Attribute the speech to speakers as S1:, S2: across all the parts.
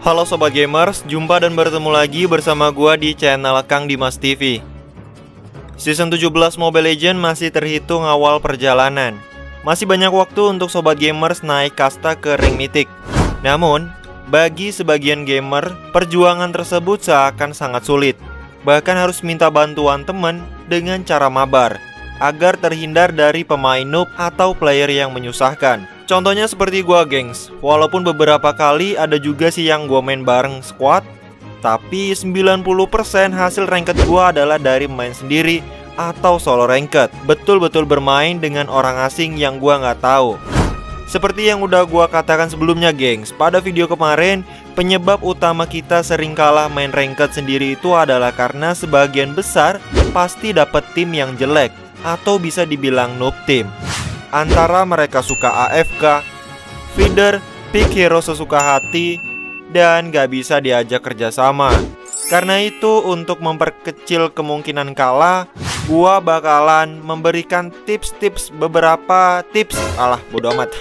S1: Halo Sobat Gamers, jumpa dan bertemu lagi bersama gua di channel Kang Dimas TV. Season 17 Mobile Legends masih terhitung awal perjalanan. Masih banyak waktu untuk Sobat Gamers naik kasta ke rank mythic. Namun, bagi sebagian gamer, perjuangan tersebut seakan sangat sulit. Bahkan harus minta bantuan teman dengan cara mabar agar terhindar dari pemain noob atau player yang menyusahkan. Contohnya seperti gua, gengs. Walaupun beberapa kali ada juga sih yang gua main bareng squad, tapi 90% hasil ranked gua adalah dari main sendiri atau solo ranked. Betul-betul bermain dengan orang asing yang gua nggak tahu. Seperti yang udah gua katakan sebelumnya, gengs, pada video kemarin, penyebab utama kita sering kalah main ranked sendiri itu adalah karena sebagian besar pasti dapat tim yang jelek atau bisa dibilang noob team. Antara mereka suka AFK, feeder, pick hero sesuka hati, dan gak bisa diajak kerjasama. Karena itu, untuk memperkecil kemungkinan kalah, gua bakalan memberikan beberapa tips. Alah, bodo amat.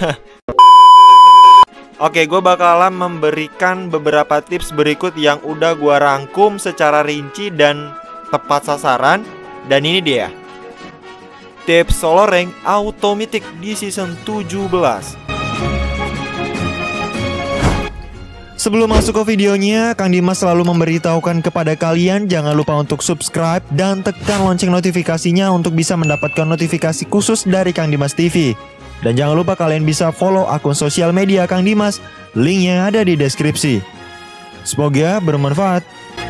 S1: Oke, gua bakalan memberikan beberapa tips berikut yang udah gua rangkum secara rinci dan tepat sasaran. Dan ini dia tips solo rank auto mythic di season 17. Sebelum masuk ke videonya, Kang Dimas selalu memberitahukan kepada kalian jangan lupa untuk subscribe dan tekan lonceng notifikasinya untuk bisa mendapatkan notifikasi khusus dari Kang Dimas TV. Dan jangan lupa kalian bisa follow akun sosial media Kang Dimas, linknya ada di deskripsi. Semoga bermanfaat.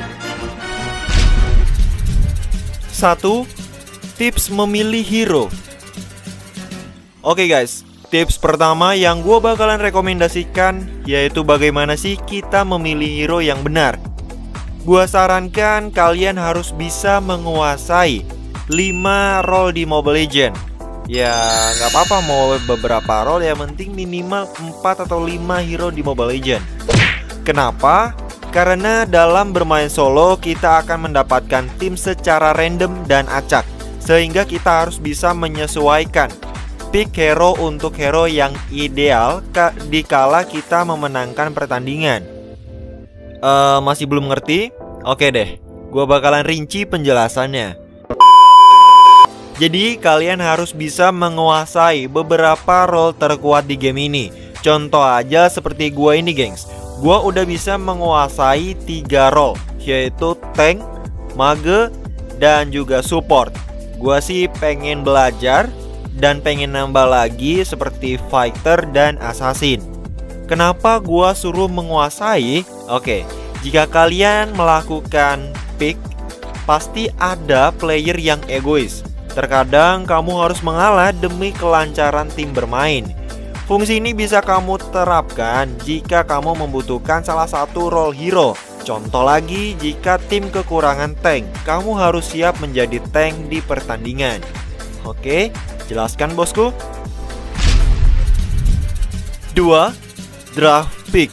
S1: 1. Tips memilih hero. Oke guys, tips pertama yang gue bakalan rekomendasikan yaitu bagaimana sih kita memilih hero yang benar. Gue sarankan kalian harus bisa menguasai 5 role di Mobile Legends. Ya nggak apa-apa mau beberapa role, yang penting minimal 4 atau 5 hero di Mobile Legends. Kenapa? Karena dalam bermain solo kita akan mendapatkan tim secara random dan acak, sehingga kita harus bisa menyesuaikan pick hero untuk hero yang ideal dikala kita memenangkan pertandingan. Masih belum ngerti? Oke deh, gua bakalan rinci penjelasannya. Jadi kalian harus bisa menguasai beberapa role terkuat di game ini. Contoh aja seperti gua ini, gengs. Gua udah bisa menguasai 3 role, yaitu tank, mage, dan juga support. Gua sih pengen belajar dan pengen nambah lagi seperti fighter dan assassin. Kenapa gua suruh menguasai? Oke, jika kalian melakukan pick, pasti ada player yang egois. Terkadang kamu harus mengalah demi kelancaran tim bermain. Fungsi ini bisa kamu terapkan jika kamu membutuhkan salah satu role hero. Contoh lagi, jika tim kekurangan tank, kamu harus siap menjadi tank di pertandingan. Oke, jelaskan bosku. 2. Draft pick.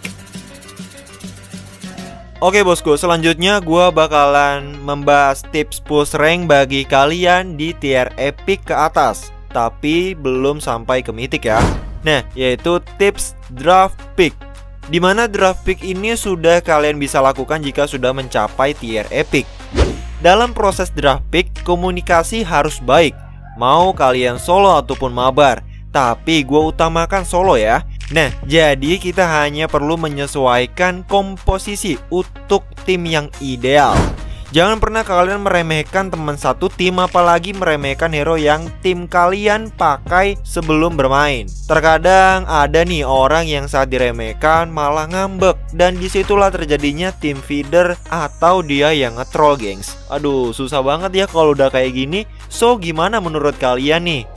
S1: Oke bosku, selanjutnya gua bakalan membahas tips push rank bagi kalian di tier epic ke atas, tapi belum sampai ke mythic ya. Nah, yaitu tips draft pick, dimana draft pick ini sudah kalian bisa lakukan jika sudah mencapai tier epic. Dalam proses draft pick, komunikasi harus baik, mau kalian solo ataupun mabar. Tapi gue utamakan solo ya. Nah, jadi kita hanya perlu menyesuaikan komposisi untuk tim yang ideal. Jangan pernah kalian meremehkan teman satu tim, apalagi meremehkan hero yang tim kalian pakai sebelum bermain. Terkadang ada nih orang yang saat diremehkan malah ngambek, dan disitulah terjadinya tim feeder atau dia yang nge-troll, gengs. Aduh, susah banget ya kalau udah kayak gini. So, gimana menurut kalian nih?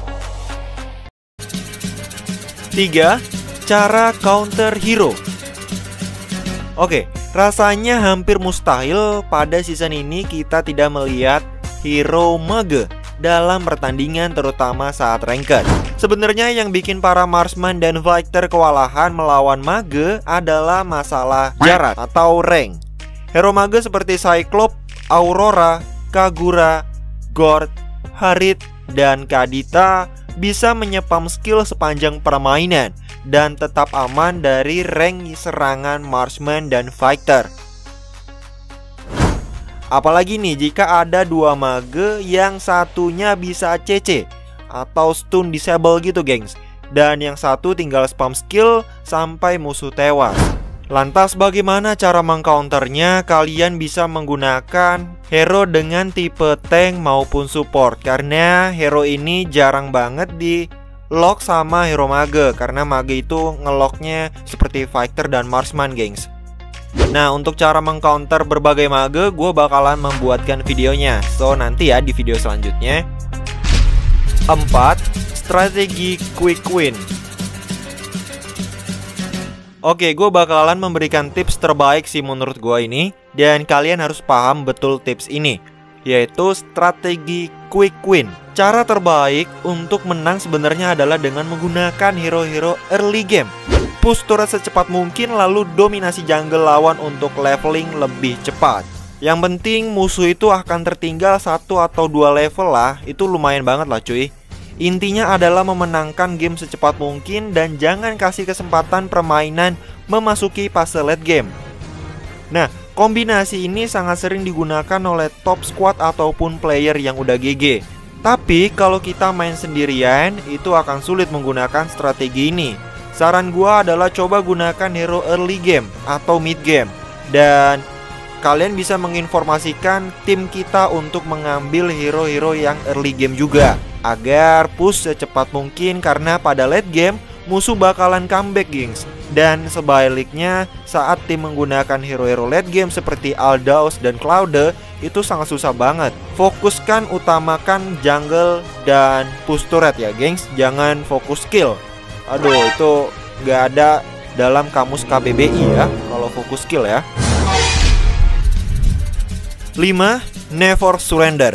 S1: 3. Cara counter hero. Oke, rasanya hampir mustahil pada season ini kita tidak melihat hero mage dalam pertandingan, terutama saat ranked. Sebenarnya yang bikin para marksman dan fighter kewalahan melawan mage adalah masalah jarak atau rank. Hero mage seperti Cyclops, Aurora, Kagura, Gord, Harit, dan Kadita bisa menyepam skill sepanjang permainan dan tetap aman dari rank serangan marksman dan fighter. Apalagi nih jika ada dua mage yang satunya bisa CC atau stun disable gitu gengs, dan yang satu tinggal spam skill sampai musuh tewas. Lantas bagaimana cara mengcounternya? Kalian bisa menggunakan hero dengan tipe tank maupun support, karena hero ini jarang banget di lock sama hero mage, karena mage itu ngelocknya seperti fighter dan marksman gengs. Nah, untuk cara mengcounter berbagai mage gue bakalan membuatkan videonya, so nanti ya di video selanjutnya. 4. Strategi quick win. Oke, gue bakalan memberikan tips terbaik sih menurut gue ini, dan kalian harus paham betul tips ini, yaitu strategi quick win. Cara terbaik untuk menang sebenarnya adalah dengan menggunakan hero-hero early game. Push turret secepat mungkin, lalu dominasi jungle lawan untuk leveling lebih cepat. Yang penting musuh itu akan tertinggal 1 atau 2 level lah, itu lumayan banget lah cuy. Intinya adalah memenangkan game secepat mungkin dan jangan kasih kesempatan permainan memasuki fase late game. Nah, kombinasi ini sangat sering digunakan oleh top squad ataupun player yang udah GG. Tapi kalau kita main sendirian, itu akan sulit menggunakan strategi ini. Saran gua adalah coba gunakan hero early game atau mid game, dan kalian bisa menginformasikan tim kita untuk mengambil hero-hero yang early game juga, agar push secepat mungkin, karena pada late game musuh bakalan comeback gengs. Dan sebaliknya saat tim menggunakan hero-hero late game seperti Aldous dan Claude itu sangat susah banget. Fokuskan, utamakan jungle dan push turret ya gengs, jangan fokus skill. Aduh, itu nggak ada dalam kamus KBBI ya kalau fokus skill ya. 5. Never surrender.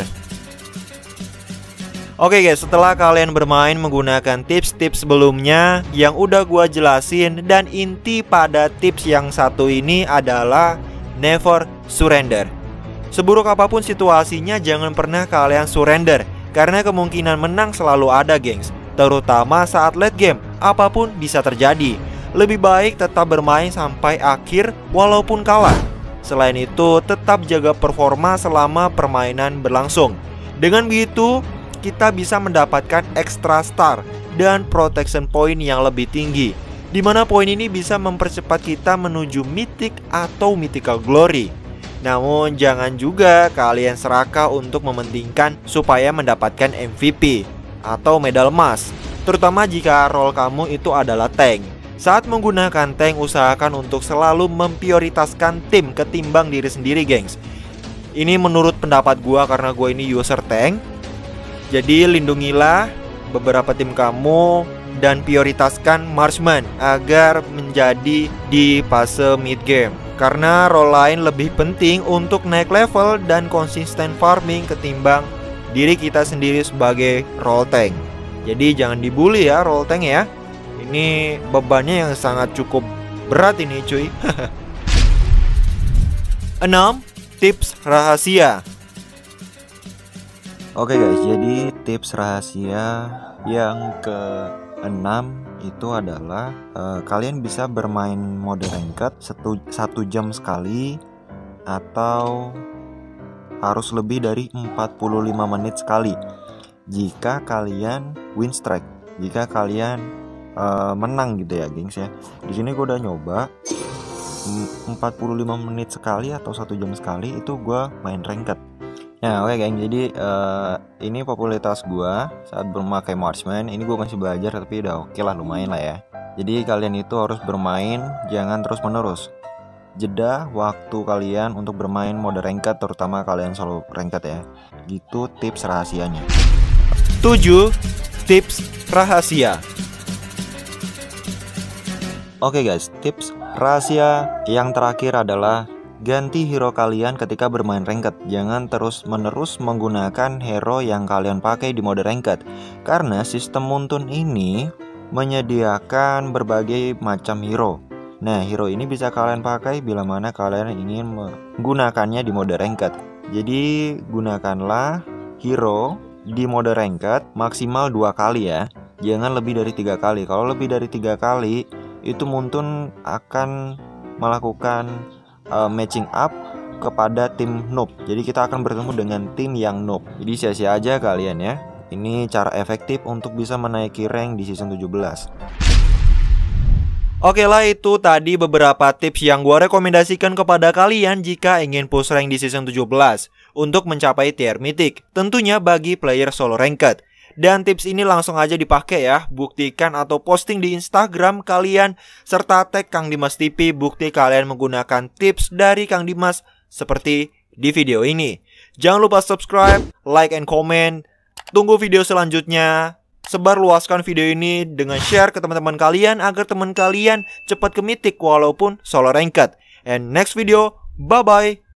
S1: Oke guys, setelah kalian bermain menggunakan tips-tips sebelumnya yang udah gua jelasin, dan inti pada tips yang satu ini adalah never surrender. Seburuk apapun situasinya, jangan pernah kalian surrender, karena kemungkinan menang selalu ada gengs. Terutama saat late game, apapun bisa terjadi. Lebih baik tetap bermain sampai akhir walaupun kalah. Selain itu, tetap jaga performa selama permainan berlangsung. Dengan begitu, kita bisa mendapatkan extra star dan protection point yang lebih tinggi, dimana poin ini bisa mempercepat kita menuju mythic atau mythical glory. Namun jangan juga kalian serakah untuk mementingkan supaya mendapatkan MVP atau medal emas, terutama jika role kamu itu adalah tank. Saat menggunakan tank, usahakan untuk selalu memprioritaskan tim ketimbang diri sendiri gengs. Ini menurut pendapat gua, karena gua ini user tank. Jadi lindungilah beberapa tim kamu dan prioritaskan marksman agar menjadi di fase mid game, karena role lain lebih penting untuk naik level dan konsisten farming ketimbang diri kita sendiri sebagai role tank. Jadi jangan dibully ya role tank ya. Ini bebannya yang sangat cukup berat ini cuy. 6. Tips rahasia. Oke guys, jadi tips rahasia yang ke-6 itu adalah kalian bisa bermain mode ranked 1 jam sekali, atau harus lebih dari 45 menit sekali jika kalian win streak, jika kalian menang gitu ya gengs ya. Di sini gue udah nyoba 45 menit sekali atau 1 jam sekali itu gue main ranked. Nah oke geng, jadi ini popularitas gue saat memakai marksman. Ini gue masih belajar tapi udah oke lah, lumayan lah ya. Jadi kalian itu harus bermain, jangan terus menerus. Jeda waktu kalian untuk bermain mode ranked, terutama kalian solo ranked ya. Gitu tips rahasianya. 7. Tips rahasia. Oke guys, tips rahasia yang terakhir adalah ganti hero kalian ketika bermain ranked. Jangan terus-menerus menggunakan hero yang kalian pakai di mode ranked, karena sistem Muntun ini menyediakan berbagai macam hero. Nah, hero ini bisa kalian pakai bila mana kalian ingin menggunakannya di mode ranked. Jadi, gunakanlah hero di mode ranked maksimal 2 kali ya. jangan lebih dari 3 kali. Kalau lebih dari 3 kali, itu Muntun akan melakukan matching up kepada tim noob. Jadi kita akan bertemu dengan tim yang noob. Jadi sia-sia aja kalian ya. Ini cara efektif untuk bisa menaiki rank di season 17. Oke lah, itu tadi beberapa tips yang gue rekomendasikan kepada kalian jika ingin push rank di season 17 untuk mencapai tier mythic, tentunya bagi player solo ranked. Dan tips ini langsung aja dipakai ya. Buktikan atau posting di Instagram kalian serta tag Kang Dimas TV bukti kalian menggunakan tips dari Kang Dimas seperti di video ini. Jangan lupa subscribe, like, and comment. Tunggu video selanjutnya. Sebar luaskan video ini dengan share ke teman-teman kalian agar teman kalian cepat ke mythic walaupun solo ranked. And next video, bye-bye.